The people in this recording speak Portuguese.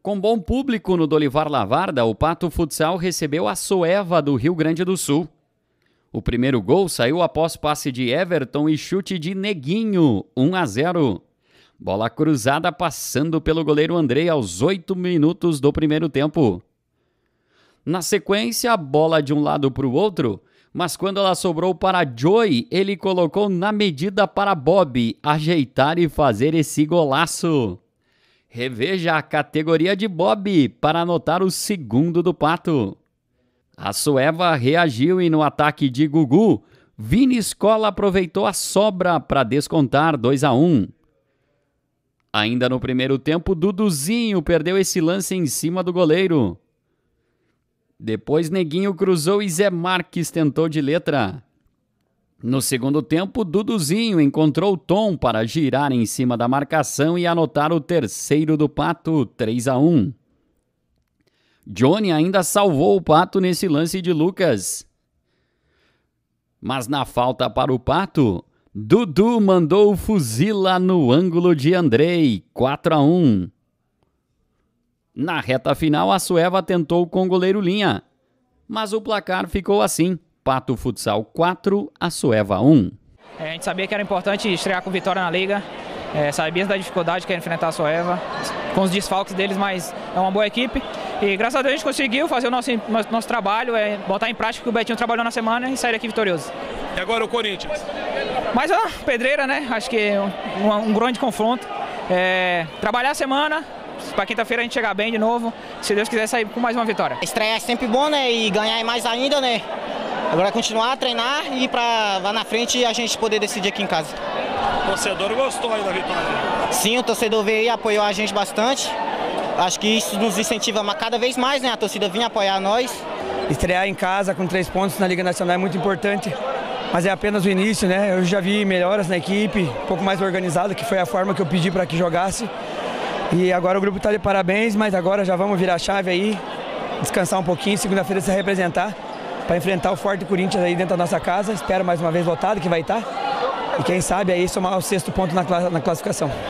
Com bom público no Dolivar Lavarda, o Pato Futsal recebeu a Soeva do Rio Grande do Sul. O primeiro gol saiu após passe de Everton e chute de Neguinho, 1-0. Bola cruzada passando pelo goleiro Andrei aos 8 minutos do primeiro tempo. Na sequência, a bola de um lado para o outro, mas quando ela sobrou para Joey, ele colocou na medida para Bob ajeitar e fazer esse golaço. Reveja a categoria de Bob para anotar o segundo do Pato. A Soeva reagiu e no ataque de Gugu, Vini Escola aproveitou a sobra para descontar 2-1. Ainda no primeiro tempo, Duduzinho perdeu esse lance em cima do goleiro. Depois Neguinho cruzou e Zé Marques tentou de letra. No segundo tempo, Duduzinho encontrou o Tom para girar em cima da marcação e anotar o terceiro do Pato, 3-1. Johnny ainda salvou o Pato nesse lance de Lucas. Mas na falta para o Pato, Dudu mandou o fuzila no ângulo de Andrei, 4-1. Na reta final, a Soeva tentou com o goleiro Linha, mas o placar ficou assim. Pato Futsal 4, a Soeva 1. A gente sabia que era importante estrear com vitória na liga, sabia da dificuldade que era enfrentar a Soeva, com os desfalques deles, mas é uma boa equipe. E graças a Deus a gente conseguiu fazer o nosso trabalho, botar em prática o que o Betinho trabalhou na semana e sair daqui vitorioso. E agora o Corinthians? Mas pedreira, né? Acho que é um grande confronto. Trabalhar a semana, para quinta-feira a gente chegar bem de novo, se Deus quiser sair com mais uma vitória. Estrear é sempre bom, né? E ganhar mais ainda, né? Agora é continuar a treinar e para lá na frente a gente poder decidir aqui em casa. O torcedor gostou aí da vitória? Sim, o torcedor veio e apoiou a gente bastante. Acho que isso nos incentiva cada vez mais, né? A torcida vinha apoiar nós. Estrear em casa com 3 pontos na Liga Nacional é muito importante, mas é apenas o início, né? Eu já vi melhoras na equipe, um pouco mais organizado, que foi a forma que eu pedi para que jogasse. E agora o grupo está de parabéns, mas agora já vamos virar a chave aí, descansar um pouquinho, segunda-feira se representar, para enfrentar o Forte Corinthians aí dentro da nossa casa. Espero mais uma vez lotado, que vai estar. E quem sabe aí somar o 6º ponto na classificação.